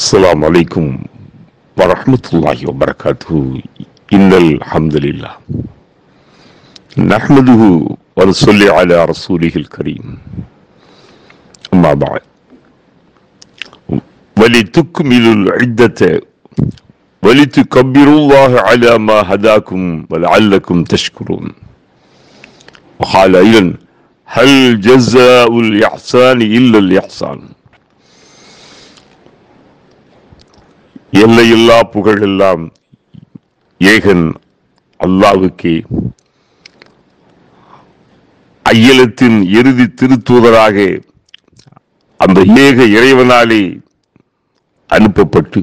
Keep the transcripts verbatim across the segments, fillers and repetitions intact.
السلام عليكم ورحمة الله وبركاته. إن الحمد لله نحمده ونصلي على رسوله الكريم. أما بعد، ولتكملوا العدة ولتكبروا الله على ما هداكم ولعلكم تشكرون. وقال أيضا: هل جزاء الإحسان إلا الإحسان. எல்லையில்லா புகழ் எல்லாம் ஏகன் அல்லாஹ்வுக்கே. அய்யலத்தின் இறுதி திருத்தூதராக அந்த ஏக இறைவனாலே அனுப்பப்பட்டு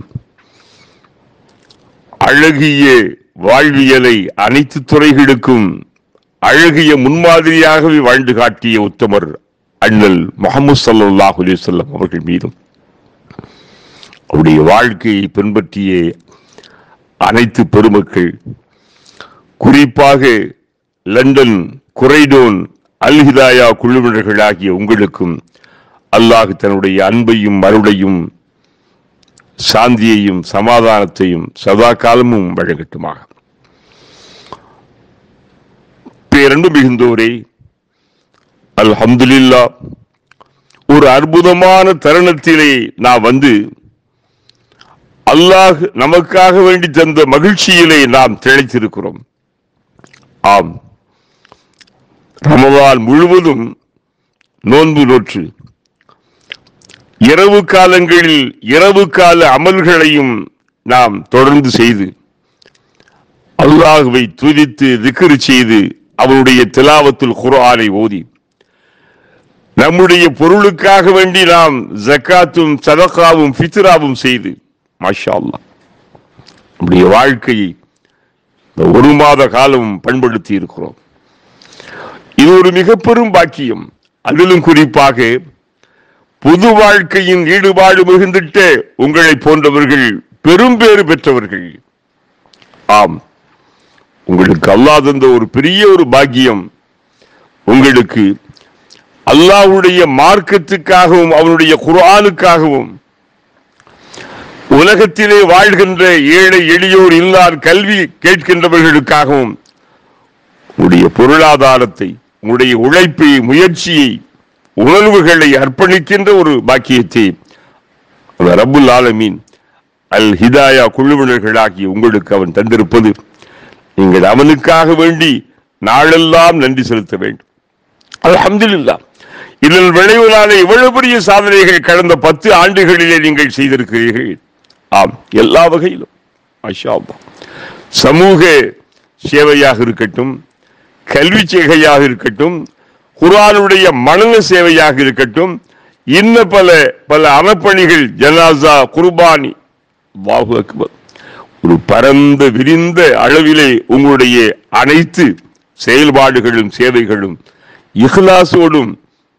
அழகிய வாழ்வியலை அனைத்து துறைகளுக்கும் அழகிய முன்மாதிரியாகவே வாழ்ந்து காட்டிய உத்தமர் அண்ணல் முஹம்மது ஸல்லல்லாஹு அலைஹி வஸல்லம் அவர்கள் மீதும் அவருடைய வாழ்க்கையை பின்பற்றிய அனைத்து பெருமக்கள், குறிப்பாக லண்டன் குரைடோன் அல் ஹிதாயா குழுவினர்களாகிய உங்களுக்கும் அல்லாஹ் தன்னுடைய அன்பையும் அருளையும் சாந்தியையும் சமாதானத்தையும் சதா காலமும் வழங்கட்டுமாக. பேரன்பு மிகுந்தோரே, அல்ஹம்துலில்லாஹ், ஒரு அற்புதமான தருணத்திலே நான் வந்து அல்லாஹ் நமக்காக வேண்டி தந்த மகிழ்ச்சியிலே நாம் திளைத்திருக்கிறோம். ஆம், ரமலான் முழுவதும் நோன்பு நோற்று இரவு காலங்களில் இரவு கால அமல்களையும் நாம் தொடர்ந்து செய்து அல்லாஹ்வை துதித்து திக்ர் செய்து அவருடைய திலாவத்துல் குர்ஆனை ஓதி நம்முடைய பொருளுக்காக வேண்டி நாம் ஜக்காத்தும் சதகாவும் ஃபித்ராவும் செய்து மாஷா அல்லாஹ் நம்முடைய வாழ்க்கையை ஒரு மாத காலம் பண்படுத்தி இருக்கிறோம். இது ஒரு மிக பெரும் பாக்கியம். அதிலும் குறிப்பாக பொது வாழ்க்கையின் ஈடுபாடு மிகுந்திட்ட உங்களை போன்றவர்கள் பெரும் பேறு பெற்றவர்கள். ஆம், உங்களுக்கு அல்லாஹ் தந்த ஒரு பெரிய ஒரு பாக்கியம். உங்களுக்கு அல்லாஹ்வுடைய மார்க்கத்துக்காகவும் அவனுடைய குர்ஆனுக்காகவும் உலகத்திலே வாழ்கின்ற ஏழை எளியோர் இல்லார் கல்வி கேட்கின்றவர்களுக்காகவும் உங்களுடைய பொருளாதாரத்தை, உங்களுடைய உழைப்பை, முயற்சியை, உணர்வுகளை அர்ப்பணிக்கின்ற ஒரு பாக்கியத்தை ரப்புல் ஆலமீன் அல் ஹிதாயா குழுவினர்களாகிய உங்களுக்கு அவன் தந்திருப்பது, நீங்கள் அவனுக்காக வேண்டி நாளெல்லாம் நன்றி செலுத்த வேண்டும். அல்ஹம்துலில்லாஹ். இதன் விளைவுனால இவ்வளவு பெரிய சாதனைகள் கடந்த பத்து ஆண்டுகளிலே நீங்கள் செய்திருக்கிறீர்கள். ஆம், எல்லா வகையிலும் மாஷா அல்லாஹ். சமூக சேவையாக இருக்கட்டும், கல்வி சேவையாக இருக்கட்டும், குர்ஆனுடைய மனன சேவையாக இருக்கட்டும், இன்ன பல பல அறப்பணிகள், ஜனாசா, குர்பானி, அல்லாஹு அக்பர், ஒரு பரந்த விரிந்த அளவிலே உங்களுடைய அனைத்து செயல்பாடுகளும் சேவைகளும் இஹ்லாஸோடும்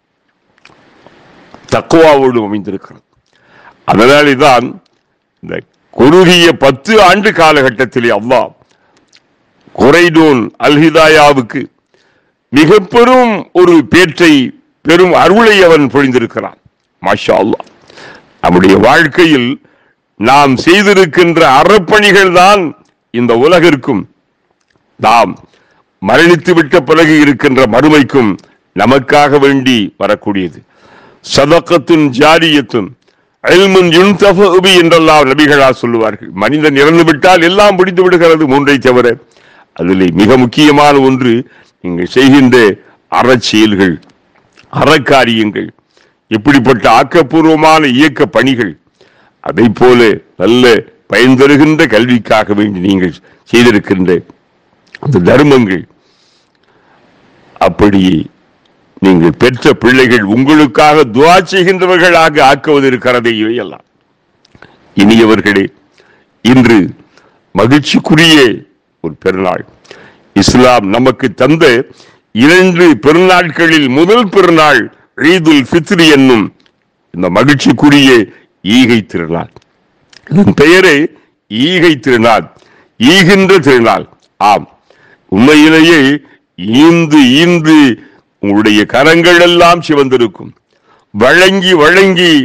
தக்வாவோடும் அமைந்திருக்கிறது. அதனாலே தான் இந்த குறுகிய பத்து ஆண்டு காலகட்டத்திலே அல்லாஹ் குரைடோன் அல் ஹிதாயாவுக்கு மிக பெரும் ஒரு பேற்றை, பெரும் அருளை அவன் பொழிந்திருக்கிறான். மாஷா அல்லாஹ். நம்முடைய வாழ்க்கையில் நாம் செய்திருக்கின்ற அறப்பணிகள் தான் இந்த உலகிற்கும் நாம் மரணித்து விட்ட பிறகு இருக்கின்ற மறுமைக்கும் நமக்காக வேண்டி வரக்கூடியது. சதகத்துன் ஜாரியத்துன் இல்முன் யுன்தஃபு பி என்றெல்லாம் நபிகளா சொல்லுவார்கள். மனிதன் இறந்து விட்டால் எல்லாம் முடிந்து விடுகிறது, மூன்றை தவிர. அதில் மிக முக்கியமான ஒன்று நீங்கள் செய்கின்ற அறச்செயல்கள், அறக்காரியங்கள், எப்படிப்பட்ட ஆக்கப்பூர்வமான இயக்க பணிகள், அதை போல நல்ல பயன் தருகின்ற கல்விக்காக வேண்டி நீங்கள் செய்திருக்கின்ற அந்த தர்மங்கள், அப்படி நீங்கள் பெற்ற பிள்ளைகள் உங்களுக்காக துஆ செய்கின்றவர்களாக ஆக்குவதற்கிறதை இவையெல்லாம். இனியவர்களே, இன்று மகிழ்ச்சிக்குரிய ஒரு பெருநாள். இஸ்லாம் நமக்கு தந்த இரண்டு பெருநாட்களில் முதல் பெருநாள் ஈதுல் ஃபித்ர் என்னும் இந்த மகிழ்ச்சிக்குரிய ஈகை திருநாள். இதன் பெயரே ஈகை திருநாள், ஈகின்ற திருநாள். ஆம், உண்மையிலேயே ஈந்து ஈந்து உங்களுடைய கரங்கள் எல்லாம் சிவந்திருக்கும். வழங்கி வழங்கி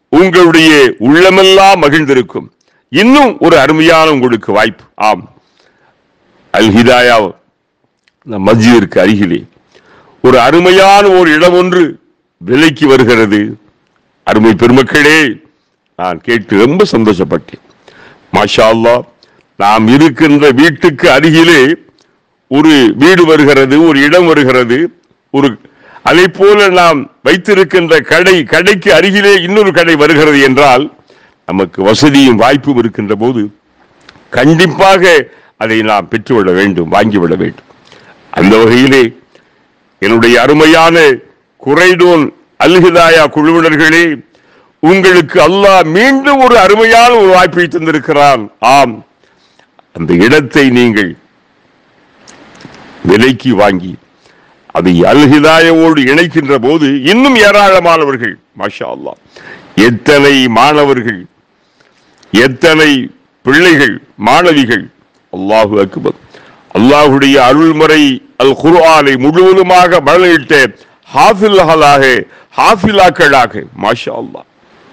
உங்களுடைய உள்ளமெல்லாம் மகிழ்ந்திருக்கும். இன்னும் ஒரு அருமையான உங்களுக்கு வாய்ப்பு. ஆம், அல் ஹிதாயா மஸ்ஜிதிற்கு அருகிலே ஒரு அருமையான ஒரு இடம் ஒன்று விலைக்கு வருகிறது. அருமை பெருமக்களே, நான் கேட்டு ரொம்ப சந்தோஷப்பட்டேன். மாஷா அல்லாஹ், நாம் இருக்கின்ற வீட்டுக்கு அருகிலே ஒரு வீடு வருகிறது, ஒரு இடம் வருகிறது. ஒரு அதை போல நாம் வைத்திருக்கின்ற கடை கடைக்கு அருகிலே இன்னொரு கடை வருகிறது என்றால், நமக்கு வசதியும் வாய்ப்பும் இருக்கின்ற போது கண்டிப்பாக அதை நாம் பெற்றுவிட வேண்டும், வாங்கிவிட வேண்டும். அந்த வகையிலே என்னுடைய அருமையான குறைடோன் அல் ஹிதாயா குழுவினர்களே, உங்களுக்கு அல்லாஹ் மீண்டும் ஒரு அருமையான ஒரு வாய்ப்பை தந்திருக்கிறான். ஆம், அந்த இடத்தை நீங்கள் விலைக்கு வாங்கி அதை அல் ஹிதாயாவோடு இணைக்கின்ற போது இன்னும் ஏராளமானவர்கள், மாஷா அல்லாஹ், எத்தனை மாணவர்கள், எத்தனை பிள்ளைகள், மாணவிகள், அல்லாஹு அக்பர், அல்லாஹுடைய அருள்முறை அல் குர்ஆனை முழுவதுமாக மழலையிட்ட ஹாஃபில்களாக ஹாஃபிலாக்களாக மாஷா அல்லாஹ்.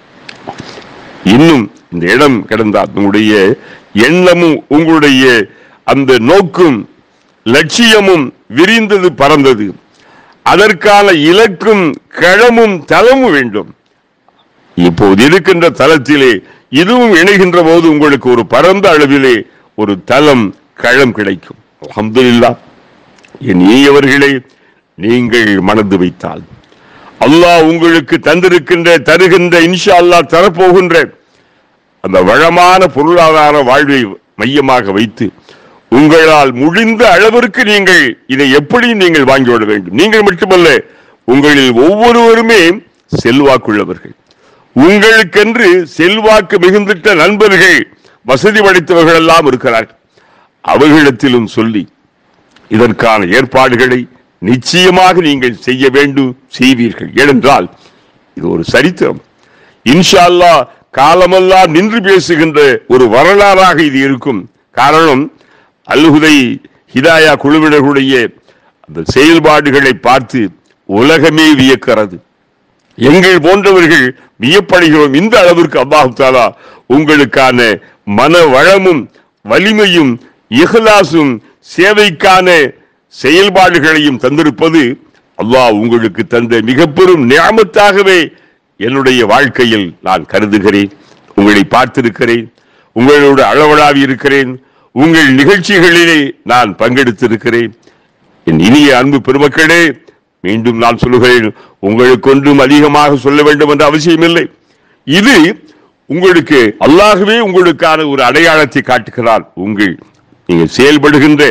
இன்னும் இந்த இடம் கிடந்தால் உங்களுடைய எண்ணமும் உங்களுடைய அந்த நோக்கும் லட்சியமும் விரிந்தது, பறந்தது. அதற்கான இலக்கும் களமும் தளமும் வேண்டும். இப்போது இருக்கின்ற தளத்திலே இதுவும் இணைகின்ற போது உங்களுக்கு ஒரு பரந்த அளவிலே ஒரு தளம், களம் கிடைக்கும். அல்ஹம்துலில்லாஹ். என் இனியவர்களே, நீங்கள் மனது வைத்தால் அல்லாஹ் உங்களுக்கு தந்திருக்கின்ற, தருகின்ற, இன்ஷா அல்லாஹ் தரப்போகின்ற அந்த வளமான பொருளாதார வாழ்வை மையமாக வைத்து உங்களால் முடிந்த அளவிற்கு நீங்கள் இதை எப்படி நீங்கள் வாங்கிவிட வேண்டும். நீங்கள் மட்டுமல்ல, உங்களில் ஒவ்வொருவருமே செல்வாக்குள்ளவர்கள். உங்களுக்கென்று செல்வாக்கு மிகுந்திட்ட நண்பர்கள், வசதி படைத்தவர்கள் எல்லாம் இருக்கிறார்கள். அவர்களிடத்திலும் சொல்லி இதற்கான ஏற்பாடுகளை நிச்சயமாக நீங்கள் செய்ய வேண்டும், செய்வீர்கள். ஏனென்றால் இது ஒரு சரித்திரம். இன்ஷா அல்லாஹ் காலமெல்லாம் நின்று பேசுகின்ற ஒரு வரலாறாக இது இருக்கும். காரணம், அல் ஹிதாயா குழுவினர்களுடைய அந்த செயல்பாடுகளை பார்த்து உலகமே வியக்கிறது. எங்கள் போன்றவர்கள் வியப்படைகிறோம். இந்த அளவிற்கு அல்லாஹ் தஆலா உங்களுக்கான மன வளமும் வலிமையும் இஹ்லாஸும் சேவைக்கான செயல்பாடுகளையும் தந்திருப்பது அல்லாஹ் உங்களுக்கு தந்த மிக பெரும் நிஅமத்தாகவே என்னுடைய வாழ்க்கையில் நான் கருதுகிறேன். உங்களை பார்த்திருக்கிறேன், உங்களோடு அளவலாவி இருக்கிறேன், உங்கள் நிகழ்ச்சிகளிலே நான் பங்கெடுத்திருக்கிறேன். என் இனிய அன்பு பெருமக்களே, மீண்டும் நான் சொல்லுகிறேன், உங்களுக்கு ஒன்றும் அதிகமாக சொல்ல வேண்டும் என்ற அவசியம் இல்லை. இது உங்களுக்கு அல்லாஹ்வே உங்களுக்கான ஒரு அடையாளத்தை காட்டுகிறார். உங்கள் நீங்கள் செயல்படுகின்ற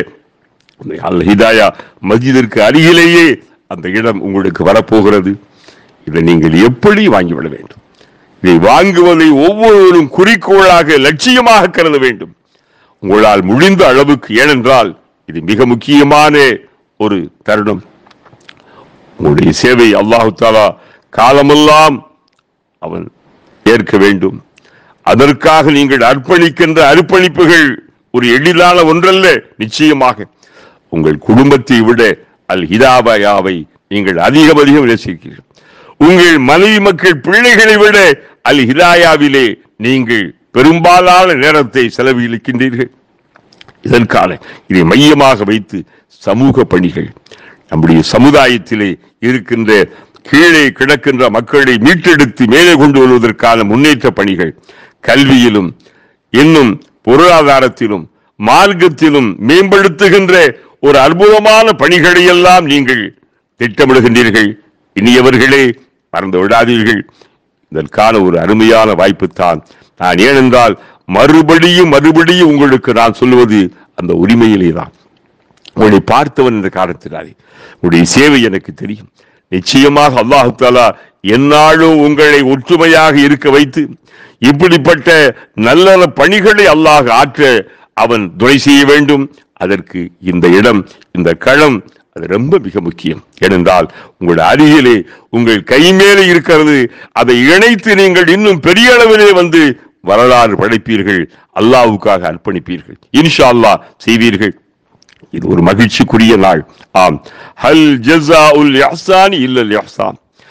அல் ஹிதாயா மஸ்ஜிதிற்கு அருகிலேயே அந்த இடம் உங்களுக்கு வரப்போகிறது. இதை நீங்கள் எப்படி வாங்கிவிட வேண்டும்? இதை வாங்குவதை ஒவ்வொருவரும் குறிக்கோளாக, லட்சியமாக கருத வேண்டும், உங்களால் முடிந்த அளவுக்கு. ஏனென்றால் இது மிக முக்கியமான ஒரு தருணம். உங்களுடைய சேவை அல்லாஹ் தஆலா காலமெல்லாம் அவன் ஏற்க வேண்டும். அதற்காக நீங்கள் அர்ப்பணிக்கின்ற அர்ப்பணிப்புகள் ஒரு எளிதான ஒன்றல்ல. நிச்சயமாக உங்கள் குடும்பத்தை விட அல் ஹிதாயாவை நீங்கள் அதிகம் அதிகம் நேசிக்கிறீர்கள். உங்கள் மனைவி மக்கள் பிள்ளைகளை விட அல் ஹிதாயாவிலே நீங்கள் பெரும்பாலான நேரத்தை செலவழிக்கின்றீர்கள். இதற்கான இதை மையமாக வைத்து சமூக பணிகள், நம்முடைய சமுதாயத்திலே இருக்கின்ற கீழே கிடக்கின்ற மக்களை மீட்டெடுத்து மேலே கொண்டு வருவதற்கான முன்னேற்ற பணிகள், கல்வியிலும் இன்னும் பொருளாதாரத்திலும் மார்க்கத்திலும் மேம்படுத்துகின்ற ஒரு அற்புதமான பணிகளை எல்லாம் நீங்கள் திட்டமிடுகின்றீர்கள். இனியவர்களே, மறந்து விடாதீர்கள், இதற்கான ஒரு அருமையான வாய்ப்பு தான். நான் ஏனென்றால் மறுபடியும் மறுபடியும் உங்களுக்கு நான் சொல்லுவது அந்த உரிமையிலே தான். உங்களை பார்த்தவன் என்ற காரணத்தினாலே உங்களுடைய சேவை எனக்கு தெரியும். நிச்சயமாக அல்லாஹ் தஆலா எந்நாளும் உங்களை ஒற்றுமையாக இருக்க வைத்து இப்படிப்பட்ட நல்ல பணிகளை அல்லாஹ் ஆற்ற அவன் துணை செய்ய வேண்டும். அதற்கு இந்த இடம், இந்த களம், அது ரொம்ப மிக முக்கியம். ஏனென்றால் உங்கள் அருகிலே உங்கள் கை மேலே இருக்கிறது. அதை இணைத்து நீங்கள் இன்னும் பெரிய அளவிலே வந்து வரலாறு படைப்பீர்கள், அல்லாஹ்வுக்காக அர்ப்பணிப்பீர்கள். இன்ஷா அல்லாஹ் செய்வீர்கள். இது ஒரு மகிழ்ச்சிக்குரிய நாள். ஆம், ஹல் ஜஸாஉல் இஹ்சான் இல்லல் இஹ்சான்.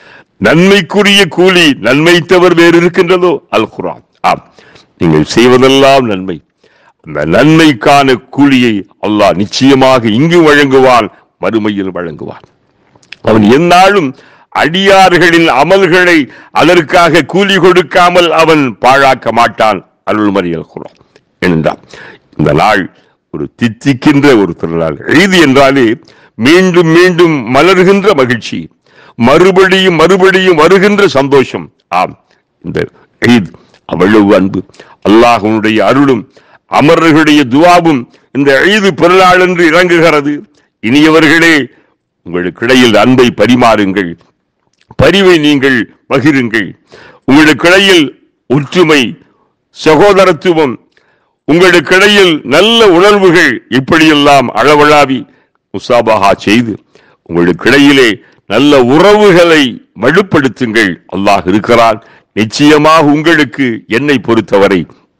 நன்மைக்குரிய கூலி நன்மை தவிர வேறு இருக்கின்றதோ? அல் குர்ஆன். ஆம், நீங்கள் செய்வதெல்லாம் நன்மை. அந்த நன்மைக்கான கூலியை அல்லாஹ் நிச்சயமாக இங்கு வழங்குவான், மறுமையில் வழங்குவான். அவன் எந்நாளும் அடியார்களின் அமல்களை அதற்காக கூலி கொடுக்காமல் அவன் பாழாக்க மாட்டான். அருள்மறை அல் குர்ஆன் என்றான். இந்த நாள் ஒரு தித்திக்கின்ற ஒரு திருநாள். ஈத் என்றாலே மீண்டும் மீண்டும் மலர்கின்ற மகிழ்ச்சி, மறுபடியும் மறுபடியும் வருகின்ற சந்தோஷம். ஆம், இந்த ஈத் அவ்வளவு அன்பு. அல்லாஹ்வுடைய அருளும் அமரர்களுடைய துஆவும் இந்த ஈத் பெருநாள் என்று இறங்குகிறது. இனியவர்களே, உங்களுக்கிடையில் அன்பை பரிமாறுங்கள், பரிவை நீங்கள் பகிருங்கள். உங்களுக்கிடையில் ஒற்றுமை, சகோதரத்துவம், உங்களுக்கிடையில் நல்ல உணர்வுகள் இப்படியெல்லாம் அளவளாவி முசாபஹா செய்து உங்களுக்கிடையிலே நல்ல உறவுகளை வலுப்படுத்துங்கள். அல்லாஹ் இருக்கிறான். நிச்சயமாக உங்களுக்கு என்னை பொறுத்தவரை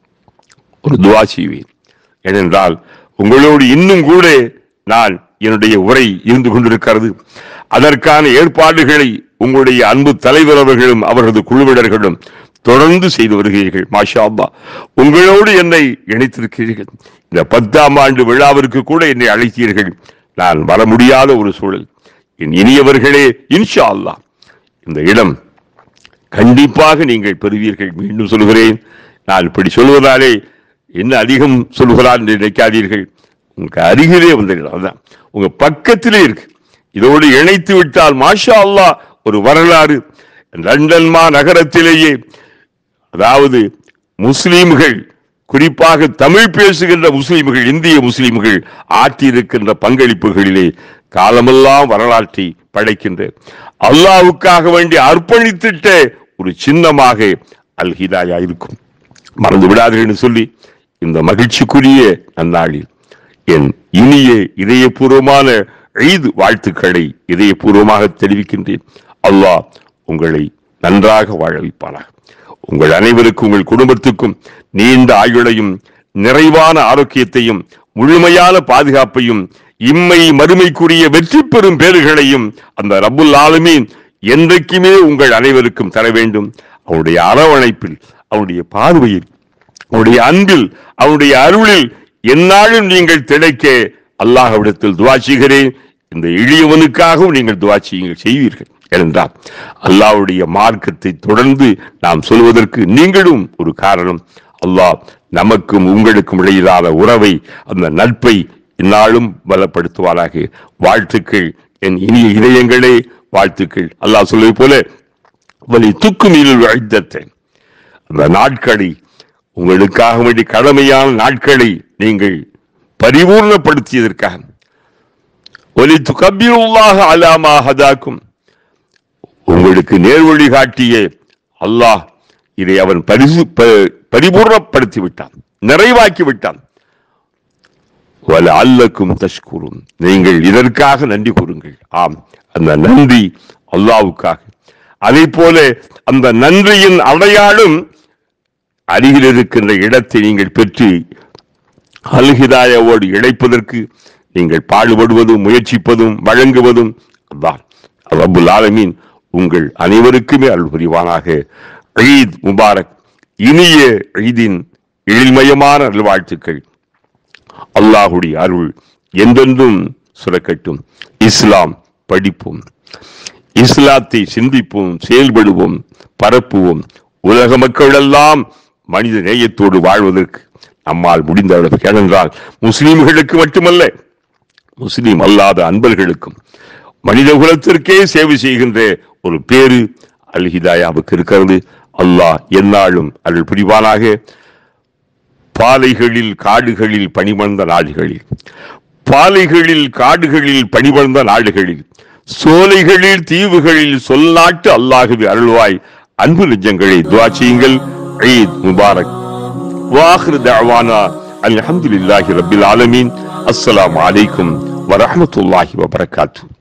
ஒரு துஆ செய்வேன். ஏனென்றால் உங்களோடு இன்னும் கூட நான் என்னுடைய உரை இருந்து கொண்டிருக்கிறது. அதற்கான ஏற்பாடுகளை உங்களுடைய அன்பு தலைவர் அவர்களும் அவரது குழுவினர்களும் தொடர்ந்து செய்து வருகிறீர்கள். மாஷா அல்லாஹ், உங்களோடு என்னை இணைத்திருக்கிறீர்கள். இந்த பத்தாம் ஆண்டு விழாவிற்கு கூட என்னை அழைத்தீர்கள். நான் வர முடியாத ஒரு சூழல். என் இனியவர்களே, இன்ஷா அல்லாஹ் இந்த இடம் கண்டிப்பாக நீங்கள் பெறுவீர்கள். மீண்டும் சொல்கிறேன், நான் இப்படி சொல்வதாலே என்ன அதிகம் சொல்கிறான் என்று நினைக்காதீர்கள். உங்க அருகிலே வந்து அதான் உங்க பக்கத்திலே இருக்கு. இதோடு இணைத்து விட்டால் மாஷா அல்லாஹ் ஒரு வரலாறு. லண்டன் மா நகரத்திலேயே, அதாவது முஸ்லீம்கள், குறிப்பாக தமிழ் பேசுகின்ற முஸ்லீம்கள், இந்திய முஸ்லீம்கள் ஆற்றியிருக்கின்ற பங்களிப்புகளிலே காலமெல்லாம் வரலாற்றை படைக்கின்ற, அல்லாஹ்வுக்காக வேண்டி அர்ப்பணித்திட்ட ஒரு சின்னமாக அல் ஹிதாயா இருக்கும். மறந்து விடாதீர்கள் சொல்லி இந்த மகிழ்ச்சிக்குரிய நன்னாளில் என் இனிய இதயபூர்வமான ஈத் வாழ்த்துக்களை இதயபூர்வமாக தெரிவிக்கின்றேன். அல்லாஹ் உங்களை நன்றாக வாழ வைப்பானாக. உங்கள் அனைவருக்கும், உங்கள் குடும்பத்துக்கும் நீண்ட ஆயுளையும் நிறைவான ஆரோக்கியத்தையும் முழுமையான பாதுகாப்பையும் இம்மை மறுமைக்குரிய வெற்றி பெறும் பேறுகளையும் அந்த ரப்புல் ஆலமீன் என்றைக்குமே உங்கள் அனைவருக்கும் தர வேண்டும். அவருடைய அரவணைப்பில், அவருடைய பார்வையில், அவருடைய அன்பில், அவருடைய அருளில் எந்நாளும் நீங்கள் திளைக்க அல்லாஹ்விடத்தில் துஆ செய்கிறேன். இந்த எளியவனுக்காகவும் நீங்கள் துஆ செய்வீர்கள். ஏனென்றால் அல்லாஹ்வுடைய மார்க்கத்தை தொடர்ந்து நாம் சொல்வதற்கு நீங்களும் ஒரு காரணம். அல்லாஹ் நமக்கும் உங்களுக்கும் இடையிலான உறவை, அந்த நட்பை இந்நாளும் பலப்படுத்துவாராக. வாழ்த்துக்கள் என் இனிய இதயங்களே, வாழ்த்துக்கள். அல்லாஹ் சொல்வது போல வலி துக்குமில் ஐத்தத்தை, அந்த நாட்களை, உங்களுக்காக வேண்டிய கடமையான நாட்களை நீங்கள் பரிபூர்ணப்படுத்தியதற்காக, வலி துகப்பிருல்லாஹ அலா மா ஹதாக்கும், உங்களுக்கு நேர்வழி காட்டிய அல்லாஹ் இதை அவன் பரிசு பரிபூர்ணப்படுத்தி விட்டான், நிறைவாக்கி விட்டான். வலஅல்லக்கும் தஷ்குரூன், நீங்கள் இதற்காக நன்றி கூறுங்கள். ஆம், அந்த நன்றி அல்லாஹ்வுக்காக. அதே போல அந்த நன்றியின் அடையாளம் அருகில் இருக்கின்ற இடத்தை நீங்கள் பெற்று அல் ஹிதாயாவோடு இணைப்பதற்கு நீங்கள் பாடுபடுவதும் முயற்சிப்பதும் வழங்குவதும் அதான். ரப்புல் ஆலமீன் உங்கள் அனைவருக்குமே அருள் புரிவானாக. ஈத் முபாரக். இனிய ஈதின் எழில்மயமான நல்வாழ்த்துக்கள். அல்லாஹுடைய அருள் என்றென்றும் சுரக்கட்டும். இஸ்லாம் படிப்போம், இஸ்லாத்தை சிந்திப்போம், செயல்படுவோம், பரப்புவோம். உலக மக்கள் எல்லாம் மனித நேயத்தோடு வாழ்வதற்கு நம்மால் முடிந்த அளவுக்கு, ஏனென்றால் முஸ்லிம்களுக்கு மட்டுமல்ல, முஸ்லிம் அல்லாத அன்பர்களுக்கும் மனித குலத்திற்கே சேவை செய்கின்ற ஒரு பேரு அல் ஹிதாயாவுக்கு இருக்கிறது. அல்லாஹ் எந்நாளும் அருள் புரிவானாக. பாலைகளில் காடுகளில் பணிபுரிந்த நாடுகளில், பாலைகளில் காடுகளில் பணிபுரிந்த நாடுகளில், சோலைகளில் தீவுகளில் சொல்லாட்டு அல்லாஹ்வே அருள்வாய். அன்பு நெஞ்சங்களை துஆ செய்யுங்கள். ஈத் முபாரக். வாஹிரு தஅவானா அல்ஹம்துலில்லாஹி ரப்பில் ஆலமீன். அஸ்ஸலாமு அலைக்கும் வரஹ்மத்துல்லாஹி வபரகாத்துஹு.